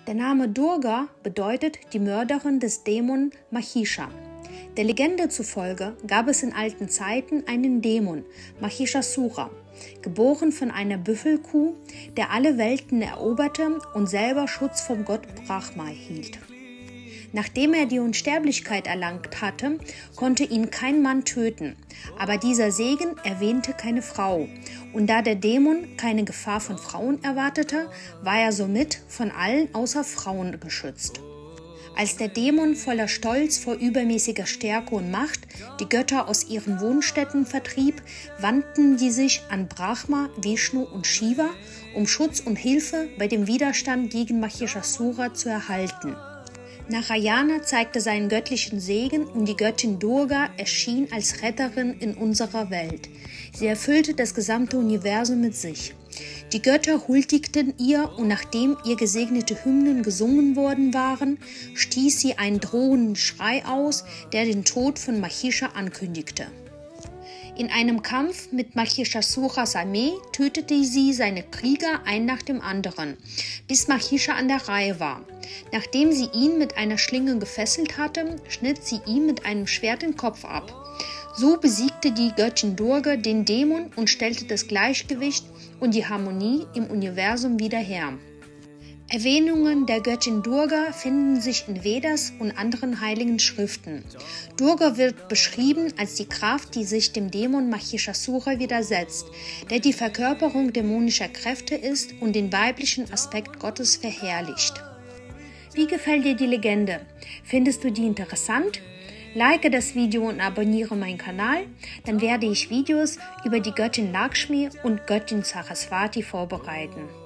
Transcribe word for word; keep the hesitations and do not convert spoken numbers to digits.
Der Name Durga bedeutet die Mörderin des Dämon Mahisha. Der Legende zufolge gab es in alten Zeiten einen Dämon, Mahishasura, geboren von einer Büffelkuh, der alle Welten eroberte und selber Schutz vom Gott Brahma hielt. Nachdem er die Unsterblichkeit erlangt hatte, konnte ihn kein Mann töten, aber dieser Segen erwähnte keine Frau, und da der Dämon keine Gefahr von Frauen erwartete, war er somit von allen außer Frauen geschützt. Als der Dämon voller Stolz vor übermäßiger Stärke und Macht die Götter aus ihren Wohnstätten vertrieb, wandten die sich an Brahma, Vishnu und Shiva, um Schutz und Hilfe bei dem Widerstand gegen Mahishasura zu erhalten. Narayana zeigte seinen göttlichen Segen und die Göttin Durga erschien als Retterin in unserer Welt. Sie erfüllte das gesamte Universum mit sich. Die Götter huldigten ihr und nachdem ihr gesegnete Hymnen gesungen worden waren, stieß sie einen drohenden Schrei aus, der den Tod von Mahisha ankündigte. In einem Kampf mit Mahishasuras Armee tötete sie seine Krieger ein nach dem anderen, bis Mahisha an der Reihe war. Nachdem sie ihn mit einer Schlinge gefesselt hatte, schnitt sie ihm mit einem Schwert den Kopf ab. So besiegte die Göttin Durga den Dämon und stellte das Gleichgewicht und die Harmonie im Universum wieder her. Erwähnungen der Göttin Durga finden sich in Vedas und anderen heiligen Schriften. Durga wird beschrieben als die Kraft, die sich dem Dämon Mahishasura widersetzt, der die Verkörperung dämonischer Kräfte ist und den weiblichen Aspekt Gottes verherrlicht. Wie gefällt dir die Legende? Findest du die interessant? Like das Video und abonniere meinen Kanal, dann werde ich Videos über die Göttin Lakshmi und Göttin Saraswati vorbereiten.